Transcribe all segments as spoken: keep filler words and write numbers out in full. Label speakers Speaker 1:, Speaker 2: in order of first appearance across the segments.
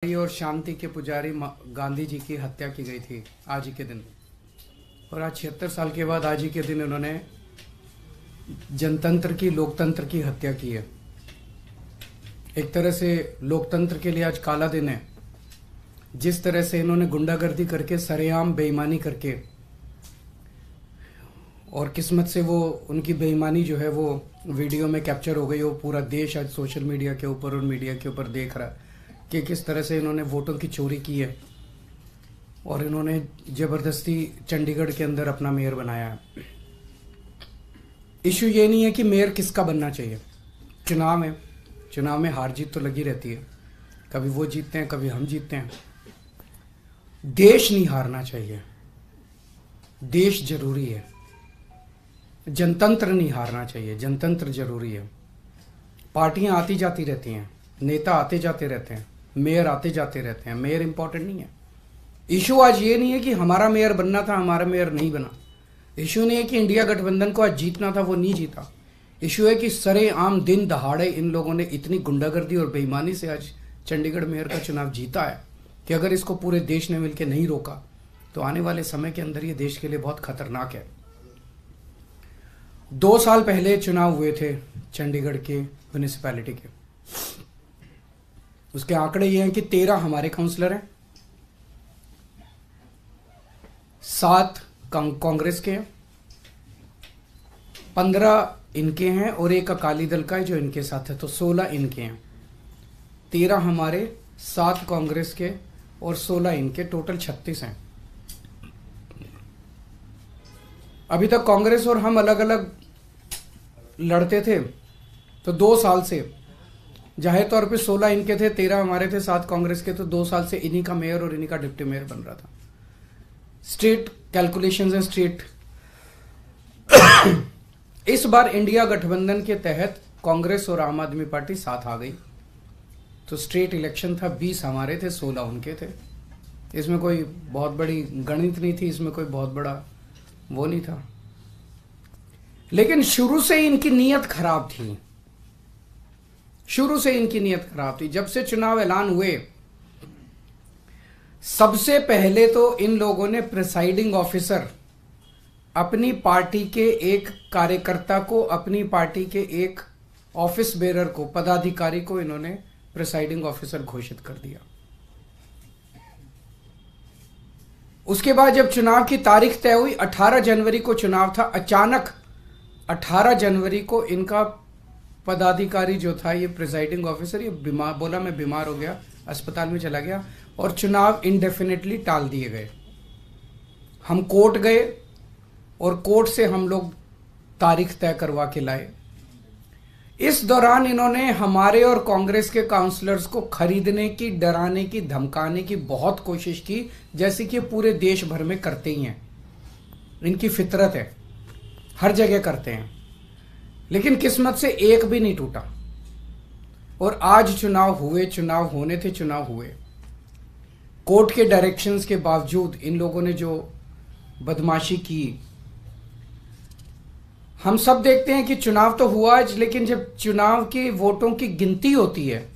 Speaker 1: और शांति के पुजारी गांधी जी की हत्या की गई थी आज ही के दिन। और आज छिहत्तर साल के बाद आज ही के दिन इन्होंने जनतंत्र की, लोकतंत्र की हत्या की है। एक तरह से लोकतंत्र के लिए आज काला दिन है। जिस तरह से इन्होंने गुंडागर्दी करके, सरेआम बेईमानी करके, और किस्मत से वो उनकी बेईमानी जो है वो वीडियो में कैप्चर हो गई। वो पूरा देश आज सोशल मीडिया के ऊपर और मीडिया के ऊपर देख रहा है कि किस तरह से इन्होंने वोटों की चोरी की है और इन्होंने जबरदस्ती चंडीगढ़ के अंदर अपना मेयर बनाया है। इशू ये नहीं है कि मेयर किसका बनना चाहिए। चुनाव है, चुनाव में हार जीत तो लगी रहती है, कभी वो जीतते हैं कभी हम जीतते हैं। देश नहीं हारना चाहिए, देश जरूरी है। जनतंत्र नहीं हारना चाहिए, जनतंत्र जरूरी है। पार्टियां आती जाती रहती हैं, नेता आते जाते रहते हैं, मेयर आते जाते रहते हैं। मेयर इंपॉर्टेंट नहीं है। इशू आज ये नहीं है कि हमारा मेयर बनना था, हमारा मेयर नहीं बना। इशू नहीं है कि इंडिया गठबंधन को आज जीतना था, वो नहीं जीता। इशू है कि सरेआम दिन दहाड़े इन लोगों ने इतनी गुंडागर्दी और बेईमानी से आज चंडीगढ़ मेयर का चुनाव जीता है कि अगर इसको पूरे देश ने मिलकर नहीं रोका तो आने वाले समय के अंदर ये देश के लिए बहुत खतरनाक है। दो साल पहले चुनाव हुए थे चंडीगढ़ के म्यूनिसिपैलिटी के। उसके आंकड़े ये हैं कि तेरह हमारे काउंसलर हैं, सात कांग्रेस के हैं, पंद्रह इनके हैं और एक अकाली दल का है जो इनके साथ है, तो सोलह इनके हैं। तेरह हमारे, सात कांग्रेस के और सोलह इनके, टोटल छत्तीस हैं। अभी तक कांग्रेस और हम अलग अलग लड़ते थे, तो दो साल से जाहिर तौर पे सोलह इनके थे, तेरह हमारे थे, सात कांग्रेस के, तो दो साल से इन्हीं का मेयर और इन्हीं का डिप्टी मेयर बन रहा था। स्टेट कैलकुलेशंस हैं, स्टेट इस बार इंडिया गठबंधन के तहत कांग्रेस और आम आदमी पार्टी साथ आ गई, तो स्टेट इलेक्शन था, बीस हमारे थे, सोलह उनके थे। इसमें कोई बहुत बड़ी गणित नहीं थी, इसमें कोई बहुत बड़ा वो नहीं था। लेकिन शुरू से इनकी नीयत खराब थी, शुरू से इनकी नीयत खराब थी। जब से चुनाव ऐलान हुए, सबसे पहले तो इन लोगों ने प्रिसाइडिंग ऑफिसर, अपनी पार्टी के एक कार्यकर्ता को, अपनी पार्टी के एक ऑफिस बेरर को, पदाधिकारी को इन्होंने प्रिसाइडिंग ऑफिसर घोषित कर दिया। उसके बाद जब चुनाव की तारीख तय हुई, अठारह जनवरी को चुनाव था, अचानक अठारह जनवरी को इनका पदाधिकारी जो था, ये प्रिसाइडिंग ऑफिसर, ये बीमार, बोला मैं बीमार हो गया, अस्पताल में चला गया और चुनाव इंडेफिनेटली टाल दिए गए। हम कोर्ट गए और कोर्ट से हम लोग तारीख तय करवा के लाए। इस दौरान इन्होंने हमारे और कांग्रेस के काउंसलर्स को खरीदने की, डराने की, धमकाने की बहुत कोशिश की, जैसे कि पूरे देश भर में करते ही हैं। इनकी फितरत है, हर जगह करते हैं। लेकिन किस्मत से एक भी नहीं टूटा और आज चुनाव हुए, चुनाव होने थे, चुनाव हुए। कोर्ट के डायरेक्शंस के बावजूद इन लोगों ने जो बदमाशी की, हम सब देखते हैं कि चुनाव तो हुआ आज, लेकिन जब चुनाव के वोटों की गिनती होती है,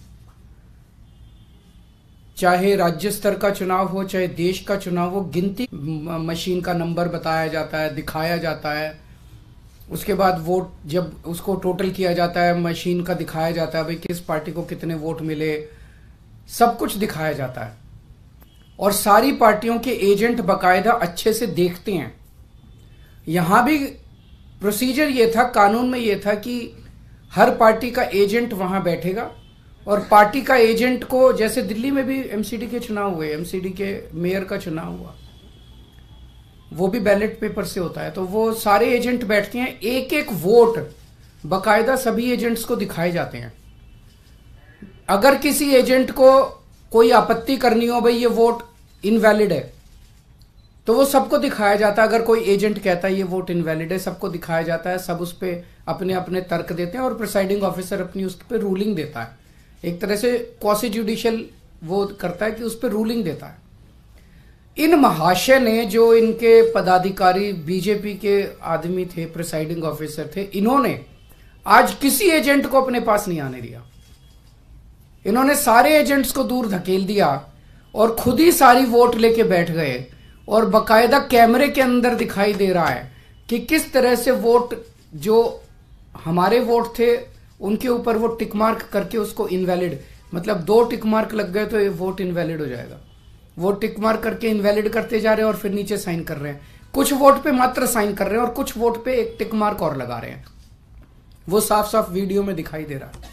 Speaker 1: चाहे राज्य स्तर का चुनाव हो, चाहे देश का चुनाव हो, गिनती मशीन का नंबर बताया जाता है, दिखाया जाता है। उसके बाद वोट जब उसको टोटल किया जाता है, मशीन का दिखाया जाता है, भाई किस पार्टी को कितने वोट मिले, सब कुछ दिखाया जाता है। और सारी पार्टियों के एजेंट बाकायदा अच्छे से देखते हैं। यहां भी प्रोसीजर ये था, कानून में ये था कि हर पार्टी का एजेंट वहां बैठेगा और पार्टी का एजेंट को, जैसे दिल्ली में भी एमसीडी के चुनाव हुए, एमसीडी के मेयर का चुनाव हुआ, वो भी बैलेट पेपर से होता है, तो वो सारे एजेंट बैठते हैं, एक एक वोट बाकायदा सभी एजेंट्स को दिखाए जाते हैं। अगर किसी एजेंट को कोई आपत्ति करनी हो, भाई ये वोट इनवैलिड है, तो वो सबको दिखाया जाता है। अगर कोई एजेंट कहता है ये वोट इनवैलिड है, सबको दिखाया जाता है, सब उस पर अपने अपने तर्क देते हैं और प्रिसाइडिंग ऑफिसर अपनी उस पर रूलिंग देता है। एक तरह से क्वासी जुडिशियल वो करता है कि उस पर रूलिंग देता है। इन महाशय ने, जो इनके पदाधिकारी बीजेपी के आदमी थे, प्रिसाइडिंग ऑफिसर थे, इन्होंने आज किसी एजेंट को अपने पास नहीं आने दिया। इन्होंने सारे एजेंट्स को दूर धकेल दिया और खुद ही सारी वोट लेके बैठ गए, और बकायदा कैमरे के अंदर दिखाई दे रहा है कि किस तरह से वोट, जो हमारे वोट थे उनके ऊपर वो टिक मार्क करके उसको इनवैलिड, मतलब दो टिक मार्क लग गए तो ये वोट इनवैलिड हो जाएगा। वो टिक मार्क करके इनवैलिड करते जा रहे हैं और फिर नीचे साइन कर रहे हैं। कुछ वोट पे मात्र साइन कर रहे हैं और कुछ वोट पे एक टिक मार्क और लगा रहे हैं। वो साफ साफ वीडियो में दिखाई दे रहा है।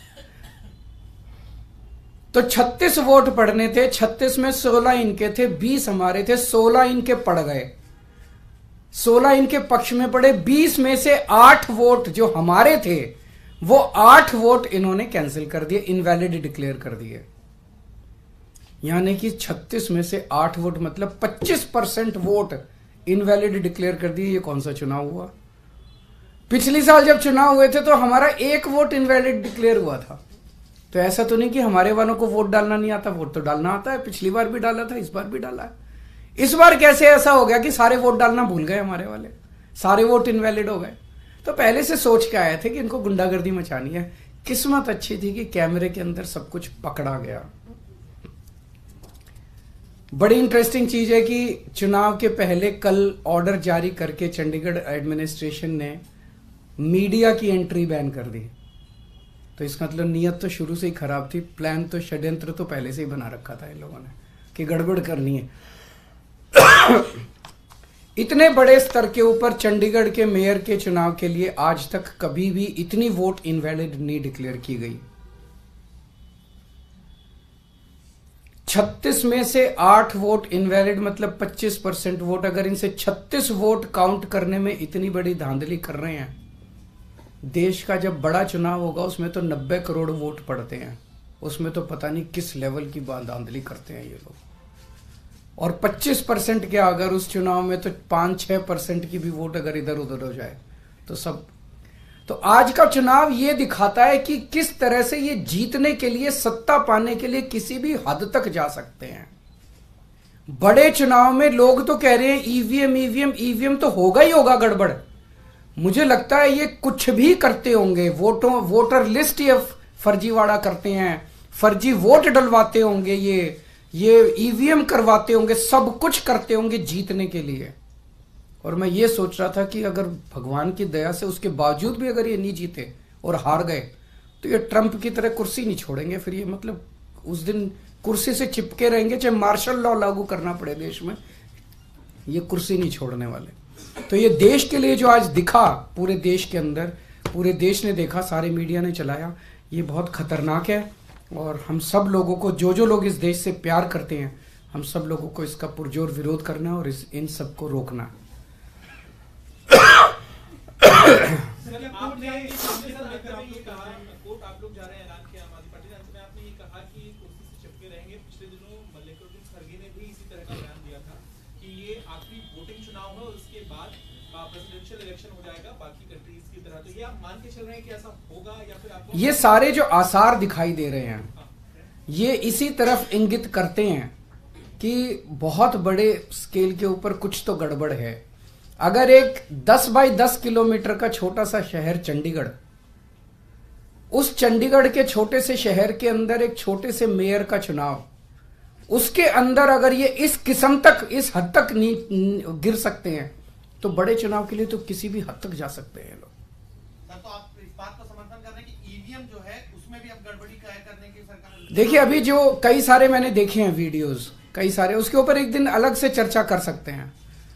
Speaker 1: तो छत्तीस वोट पड़ने थे, छत्तीस में सोलह इनके थे, बीस हमारे थे, सोलह इनके पड़ गए, सोलह इनके पक्ष में पड़े। बीस में से आठ वोट जो हमारे थे वो आठ वोट इन्होंने कैंसिल कर दिए, इनवैलिड डिक्लेयर कर दिए। यानी कि छत्तीस में से आठ वोट मतलब पच्चीस परसेंट वोट इनवैलिड डिक्लेयर कर दिए। ये कौन सा चुनाव हुआ? पिछली साल जब चुनाव हुए थे तो हमारा एक वोट इनवैलिड डिक्लेयर हुआ था। तो ऐसा तो नहीं कि हमारे वालों को वोट डालना नहीं आता, वोट तो डालना आता है। पिछली बार भी डाला था, इस बार भी डाला है। इस बार कैसे ऐसा हो गया कि सारे वोट डालना भूल गए हमारे वाले, सारे वोट इनवैलिड हो गए? तो पहले से सोच के आए थे कि इनको गुंडागर्दी मचानी है। किस्मत अच्छी थी कि कैमरे के अंदर सब कुछ पकड़ा गया। बड़ी इंटरेस्टिंग चीज है कि चुनाव के पहले कल ऑर्डर जारी करके चंडीगढ़ एडमिनिस्ट्रेशन ने मीडिया की एंट्री बैन कर दी। तो इसका मतलब नीयत तो शुरू से ही खराब थी, प्लान तो, षड्यंत्र तो पहले से ही बना रखा था इन लोगों ने कि गड़बड़ करनी है। इतने बड़े स्तर के ऊपर चंडीगढ़ के मेयर के चुनाव के लिए आज तक कभी भी इतनी वोट इनवैलिड नहीं डिक्लेयर की गई। छत्तीस में से आठ वोट इनवैलिड मतलब पच्चीस परसेंट वोट। अगर इनसे छत्तीस वोट काउंट करने में इतनी बड़ी धांधली कर रहे हैं, देश का जब बड़ा चुनाव होगा उसमें तो नब्बे करोड़ वोट पड़ते हैं, उसमें तो पता नहीं किस लेवल की धांधली करते हैं ये लोग। और पच्चीस परसेंट क्या, अगर उस चुनाव में तो पांच छह परसेंट की भी वोट अगर इधर उधर हो जाए तो सब। तो आज का चुनाव ये दिखाता है कि किस तरह से ये जीतने के लिए, सत्ता पाने के लिए किसी भी हद तक जा सकते हैं। बड़े चुनाव में लोग तो कह रहे हैं ईवीएम ईवीएम ईवीएम तो होगा ही होगा गड़बड़। मुझे लगता है ये कुछ भी करते होंगे, वोटों वोटर लिस्ट ये फर्जीवाड़ा करते हैं, फर्जी वोट डलवाते होंगे, ये ये ईवीएम करवाते होंगे, सब कुछ करते होंगे जीतने के लिए। और मैं ये सोच रहा था कि अगर भगवान की दया से उसके बावजूद भी अगर ये नहीं जीते और हार गए तो ये ट्रंप की तरह कुर्सी नहीं छोड़ेंगे। फिर ये मतलब उस दिन कुर्सी से चिपके रहेंगे, चाहे मार्शल लॉ लागू करना पड़े देश में, ये कुर्सी नहीं छोड़ने वाले। तो ये देश के लिए जो आज दिखा, पूरे देश के अंदर, पूरे देश ने देखा, सारे मीडिया ने चलाया, ये बहुत खतरनाक है। और हम सब लोगों को, जो जो लोग इस देश से प्यार करते हैं, हम सब लोगों को इसका पुरजोर विरोध करना है और इस इन सबको रोकना है। ये सारे जो आसार दिखाई दे रहे हैं ये इसी तरफ इंगित करते हैं कि बहुत बड़े स्केल के ऊपर कुछ तो गड़बड़ है। अगर एक दस बाई दस किलोमीटर का छोटा सा शहर चंडीगढ़, उस चंडीगढ़ के छोटे से शहर के अंदर एक छोटे से मेयर का चुनाव, उसके अंदर अगर ये इस किस्म तक, इस हद तक नहीं गिर सकते हैं तो बड़े चुनाव के लिए तो किसी भी हद तक जा सकते हैं लोग।
Speaker 2: तो आप इस बात का समर्थन कर रहे हैं कि ईवीएम जो है उसमें भी अब गड़बड़ी करने की सरकार।
Speaker 1: देखिए अभी जो कई सारे मैंने देखे हैं वीडियोस, कई सारे, उसके ऊपर एक दिन अलग से चर्चा कर सकते हैं।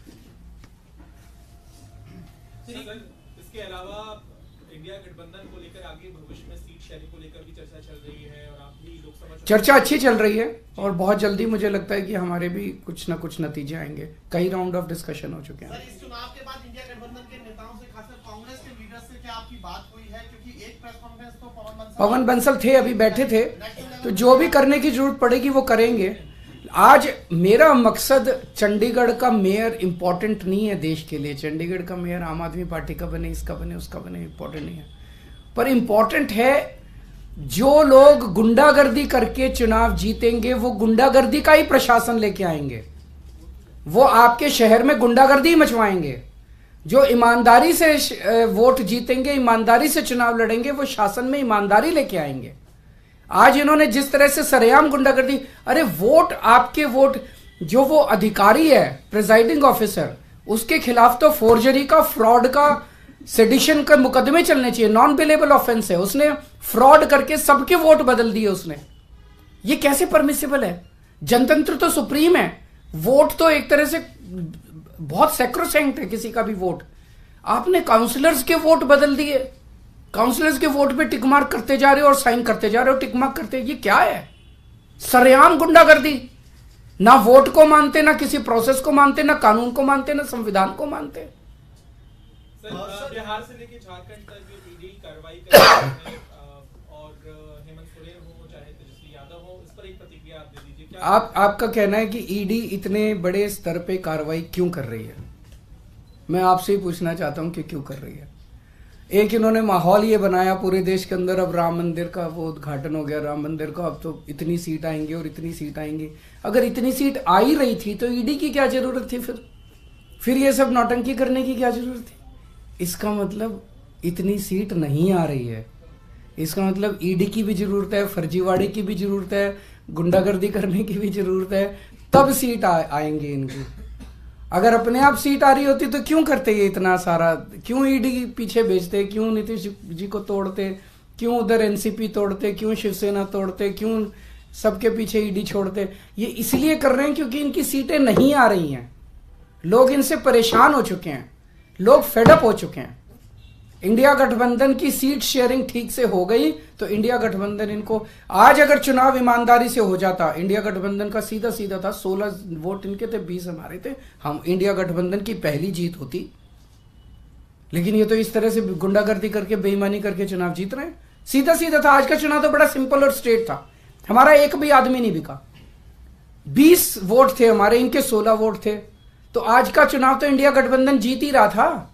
Speaker 3: इसके अलावा इंडिया गठबंधन को लेकर आगे भविष्य में सीट शेयरिंग को लेकर भी चर्चा चल रही है और आप भी लोकसभा
Speaker 1: चर्चा अच्छी चल रही है और बहुत जल्दी मुझे लगता है कि हमारे भी कुछ ना कुछ नतीजे आएंगे। कई राउंड ऑफ डिस्कशन हो चुके हैं।
Speaker 2: सर, इस चुनाव के बाद इंडिया गठबंधन के नेताओं से, खासकर कांग्रेस के लीडर से क्या आपकी बात हुई है? क्योंकि एक प्रेस कॉन्फ्रेंस तो पवन बंसल
Speaker 1: पवन बंसल थे, अभी बैठे थे, तो जो भी करने की जरूरत पड़ेगी वो करेंगे। आज मेरा मकसद चंडीगढ़ का मेयर इंपॉर्टेंट नहीं है देश के लिए। चंडीगढ़ का मेयर आम आदमी पार्टी का बने, इसका बने, उसका बने, इंपॉर्टेंट नहीं है। पर इंपॉर्टेंट है जो लोग गुंडागर्दी करके चुनाव जीतेंगे वो गुंडागर्दी का ही प्रशासन लेके आएंगे, वो आपके शहर में गुंडागर्दी मचवाएंगे। जो ईमानदारी से वोट जीतेंगे, ईमानदारी से चुनाव लड़ेंगे, वो शासन में ईमानदारी लेके आएंगे। आज इन्होंने जिस तरह से सरेआम गुंडागर्दी, अरे वोट आपके वोट, जो वो अधिकारी है प्रिजाइडिंग ऑफिसर, उसके खिलाफ तो फोर्जरी का, फ्रॉड का, सेडिशन का मुकदमे चलने चाहिए, नॉन बिलेबल ऑफेंस है। उसने फ्रॉड करके सबके वोट बदल दिए उसने, ये कैसे परमिसिबल है? जनतंत्र तो सुप्रीम है, वोट तो एक तरह से बहुत सैक्रोसैंक्ट है किसी का भी वोट। आपने काउंसलर्स के वोट बदल दिए, काउंसलर्स के वोट पे टिक मार्क करते जा रहे हो और साइन करते जा रहे हो, टिक मार्क करते, ये क्या है? सरेआम गुंडागर्दी, ना वोट को मानते, ना किसी प्रोसेस को मानते, ना कानून को मानते, ना संविधान को मानते।
Speaker 3: सर, बिहार से लेकर झारखंड तक जो ईडी कार्रवाई कर रही है और हेमंत सोरेन हो चाहे तेजस्वी यादव हो, इस पर एक प्रतिक्रिया आप दे दीजिए। क्या
Speaker 1: आप आपका कहना है कि ईडी इतने बड़े स्तर पे कार्रवाई क्यों कर रही है? मैं आपसे ही पूछना चाहता हूं कि क्यों कर रही है। एक इन्होंने माहौल ये बनाया पूरे देश के अंदर, अब राम मंदिर का वो उद्घाटन हो गया, राम मंदिर का, अब तो इतनी सीट आएंगी और इतनी सीट आएंगी। अगर इतनी सीट आ ही रही थी तो ईडी की क्या जरूरत थी? फिर फिर ये सब नौटंकी करने की क्या जरूरत थी? इसका मतलब इतनी सीट नहीं आ रही है, इसका मतलब ईडी की भी जरूरत है, फर्जीवाड़े की भी जरूरत है, गुंडागर्दी करने की भी जरूरत है, तब सीट आ, आएंगे इनकी। अगर अपने आप सीट आ रही होती तो क्यों करते ये इतना सारा, क्यों ईडी पीछे भेजते, क्यों नीतीश जी को तोड़ते, क्यों उधर एनसीपी तोड़ते, क्यों शिवसेना तोड़ते, क्यों सबके पीछे ईडी छोड़ते? ये इसलिए कर रहे हैं क्योंकि इनकी सीटें नहीं आ रही हैं, लोग इनसे परेशान हो चुके हैं, लोग फेडअप हो चुके हैं। इंडिया गठबंधन की सीट शेयरिंग ठीक से हो गई तो इंडिया गठबंधन इनको, आज अगर चुनाव ईमानदारी से हो जाता, इंडिया गठबंधन का सीधा सीधा था, सोलह वोट इनके थे, बीस हमारे थे, हम इंडिया गठबंधन की पहली जीत होती। लेकिन ये तो इस तरह से गुंडागर्दी करके, बेईमानी करके चुनाव जीत रहे हैं। सीधा सीधा था, आज का चुनाव तो बड़ा सिंपल और स्ट्रेट था, हमारा एक भी आदमी नहीं बिका, बीस वोट थे हमारे, इनके सोलह वोट थे, तो आज का चुनाव तो इंडिया गठबंधन जीत ही रहा था।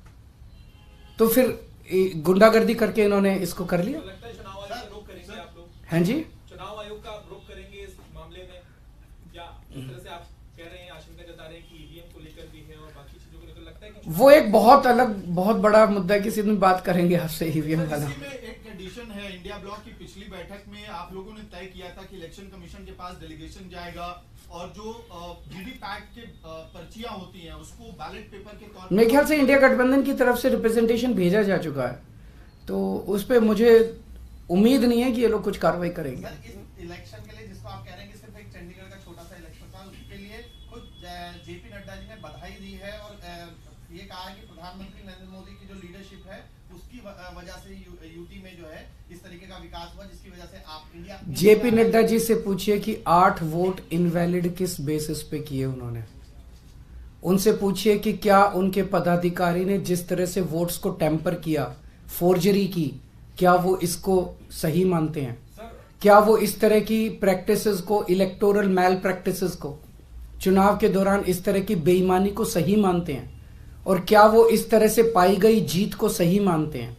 Speaker 1: तो फिर गुंडागर्दी करके इन्होंने इसको कर लिया।
Speaker 3: तो लगता है चुनाव आयोग का रुख करेंगे आप लोग?
Speaker 1: हैं जी,
Speaker 3: चुनाव आयोग का रुख करेंगे इस मामले में, या इस तरह से आप कह रहे हैं, आशंका जता रहे हैं कि ईवीएम को लेकर भी है और बाकी चीजों को लेकर, लगता है कि
Speaker 1: वो एक बहुत अलग, बहुत बड़ा मुद्दा है, किसी दिन बात करेंगे आपसे ईवीएम वाला।
Speaker 4: इसी में एक कंडीशन है, इंडिया ब्लॉक की पिछली बैठक में आप लोगों ने तय किया था कि इलेक्शन कमीशन के पास डेलीगेशन जाएगा और जो वीवी पैट के पर्चियां होती हैं उसको बैलेट पेपर के तौर पर,
Speaker 1: मेरे ख्याल से इंडिया गठबंधन की तरफ से रिप्रेजेंटेशन भेजा जा चुका है, तो उस पर मुझे उम्मीद नहीं है कि ये लोग कुछ कार्रवाई करेंगे।
Speaker 2: सर, इस इलेक्शन के लिए जिसको आप कह रहे हैं कि सिर्फ एक चंडीगढ़ का छोटा सा इलेक्शन था, उसके लिए खुद जेपी नड्डा जी ने बधाई दी है और ये कहा है कि प्रधानमंत्री नरेंद्र मोदी की जो लीडरशिप है उसकी वजह से यूटी में जो है इस तरीके का विकास हुआ, जिसकी वजह से आप इंडिया।
Speaker 1: जेपी नड्डा जी से पूछिए कि आठ वोट इनवैलिड किस बेसिस पे किए उन्होंने, उनसे पूछिए कि क्या उनके पदाधिकारी ने जिस तरह से वोट्स को टेम्पर किया, फोर्जरी की, क्या वो इसको सही मानते हैं? क्या वो इस तरह की प्रैक्टिसेस को, इलेक्टोरल मैल प्रैक्टिसेस को, चुनाव के दौरान इस तरह की बेईमानी को सही मानते हैं? और क्या वो इस तरह से पाई गई जीत को सही मानते हैं?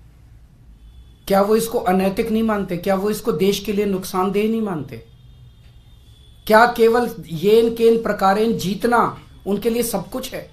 Speaker 1: क्या वो इसको अनैतिक नहीं मानते? क्या वो इसको देश के लिए नुकसानदेह नहीं मानते? क्या केवल येन केन प्रकारेण जीतना उनके लिए सब कुछ है?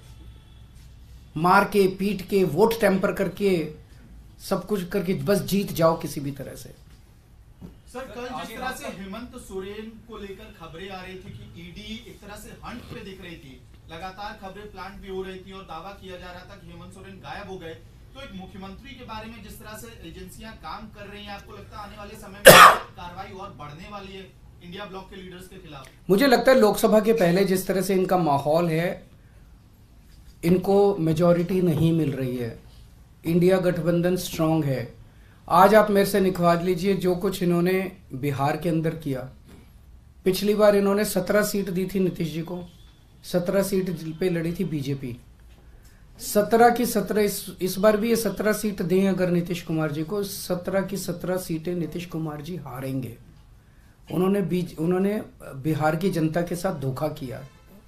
Speaker 1: मार के, पीट के, वोट टेम्पर करके, सब कुछ करके बस जीत जाओ किसी भी तरह से।
Speaker 4: सर, कल जिस तरह से हेमंत सोरेन को लेकर खबरें आ रही थी कि ईडी एक तरह से हंट पे दिख रही थी, लगातार खबरें प्लांट भी हो रही थी और दावा किया जा रहा था कि हेमंत सोरेन गायब हो गए, तो एक मुख्यमंत्री के बारे में जिस तरह से एजेंसियां काम कर रही हैं, आपको लगता है आने वाले समय में कार्रवाई और बढ़ने वाली है इंडिया ब्लॉक के लीडर्स के खिलाफ?
Speaker 1: मुझे लगता है लोकसभा के पहले जिस तरह से इनका माहौल है, इनको मेजॉरिटी नहीं मिल रही है, इंडिया गठबंधन स्ट्रांग है। आज आप मेरे से निखवाज लीजिए जो कुछ इन्होंने बिहार के अंदर किया। पिछली बार इन्होंने सत्रह सीट दी थी नीतीश जी को, सत्रह सीट पे लड़ी थी बीजेपी, सत्रह की सत्रह इस, इस बार भी ये सत्रह सीट दें अगर नीतीश कुमार जी को, सत्रह की सत्रह सीटें नीतीश कुमार जी हारेंगे। उन्होंने बीज उन्होंने बिहार की जनता के साथ धोखा किया,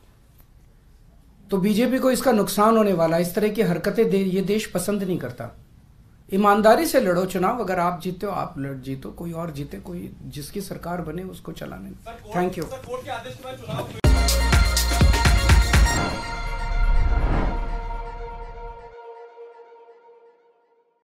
Speaker 1: तो बीजेपी को इसका नुकसान होने वाला। इस तरह की हरकतें दे, ये देश पसंद नहीं करता। ईमानदारी से लड़ो चुनाव, अगर आप जीते हो आप लड़ जीतो, कोई और जीते, कोई जिसकी सरकार बने उसको चलाने। Thank you.